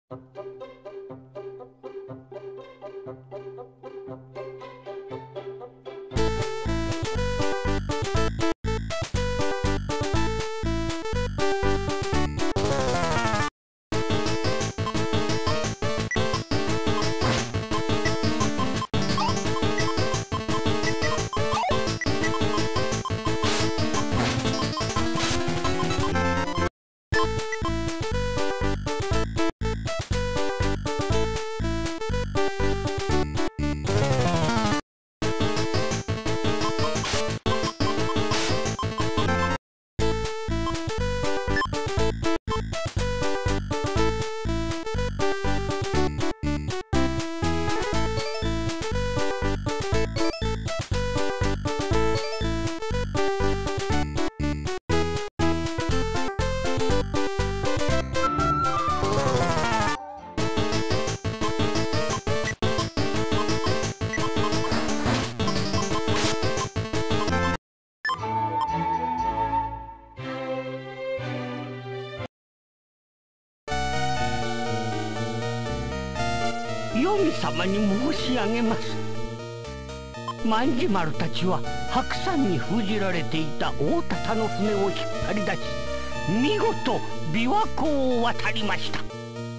黄泉様に申し上げます。万事丸たちは白山に封じられていた大忠の船を引っ張り出し、見事琵琶湖を渡りました。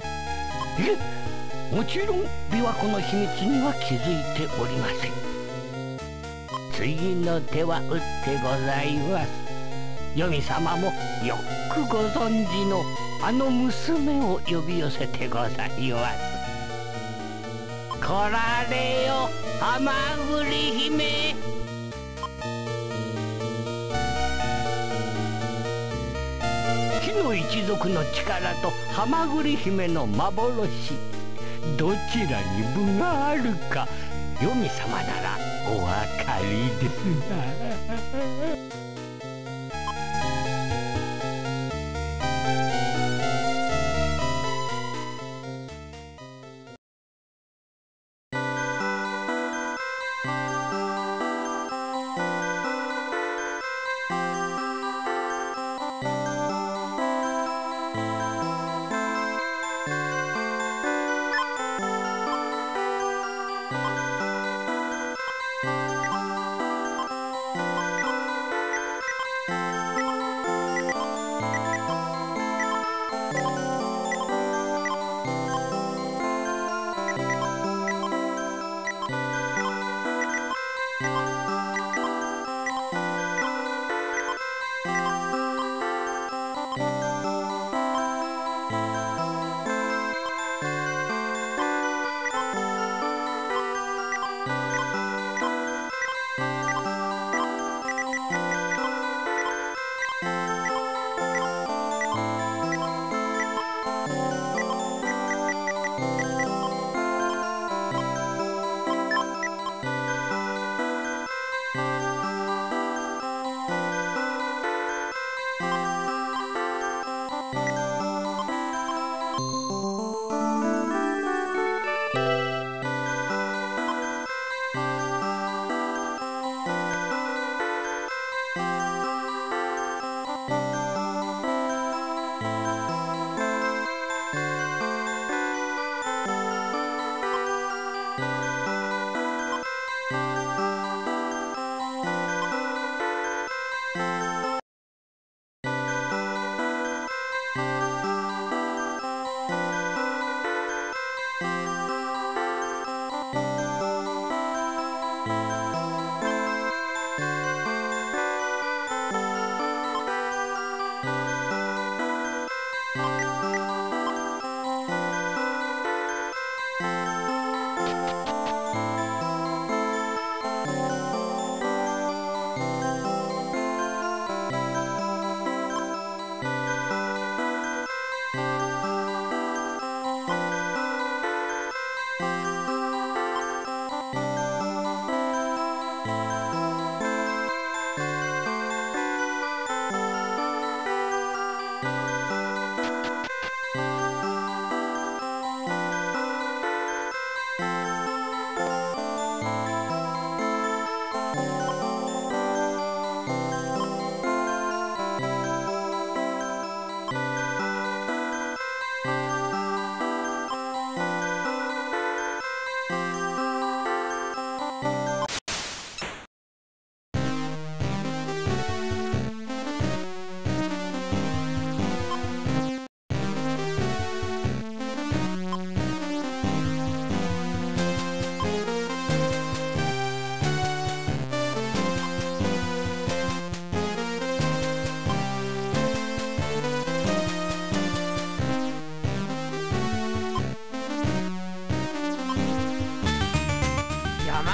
もちろん琵琶湖の秘密には気づいておりません。次の手は打ってございます。黄泉様もよくご存知のあの娘を呼び寄せてございます。来られよ、はまぐり姫。火の一族の力とはまぐり姫の幻、どちらに分があるか黄泉様ならお分かりですな。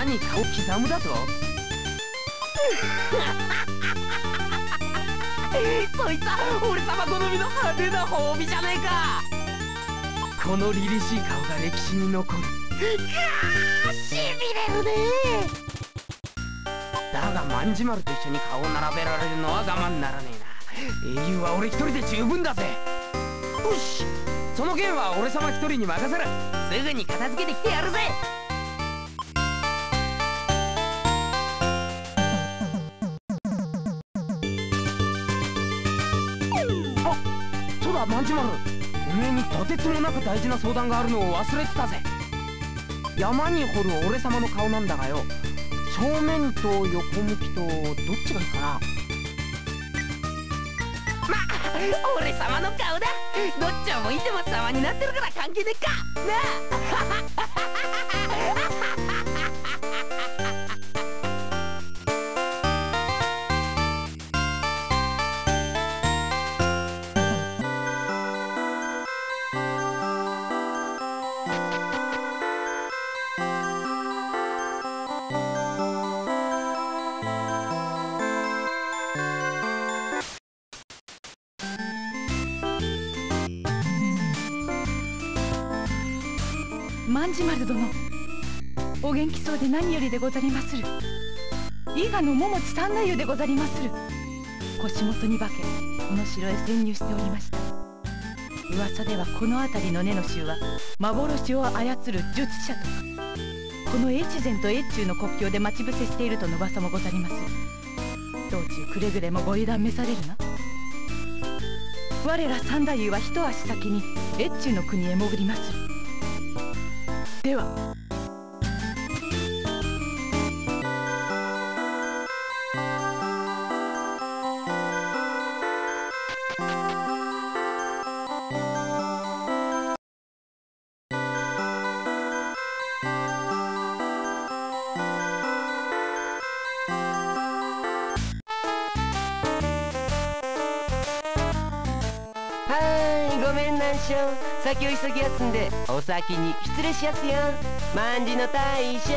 に顔刻むだと。そいつは俺様好みの派手な褒美じゃねえか。この凛々しい顔が歴史に残る。 しびれるね。 だが万事丸と一緒に顔を並べられるのは我慢ならねえな。英雄は俺一人で十分だぜ。よし、その件は俺様一人に任せる。すぐに片付けてきてやるぜ。あ、そうだ万事丸、おめえにとてつもなく大事な相談があるのを忘れてたぜ。山に掘る俺様の顔なんだがよ、正面と横向きとどっちがいいかな。まあ俺様の顔だ。どっちを向いても様になってるから関係ねえかなあ。 万事丸殿、お元気そうで何よりでござりまする。伊賀の桃地三太夫でござりまする。腰元に化け、この城へ潜入しておりました。噂ではこの辺りの根の衆は幻を操る術者とか、この越前と越中の国境で待ち伏せしているとの噂もござります。道中くれぐれもご油断召されるな。我ら三太夫は一足先に越中の国へ潜りまする。では。 ごめんなんしょ。先を急ぎやすんでお先に失礼しやすよ。万事の大将。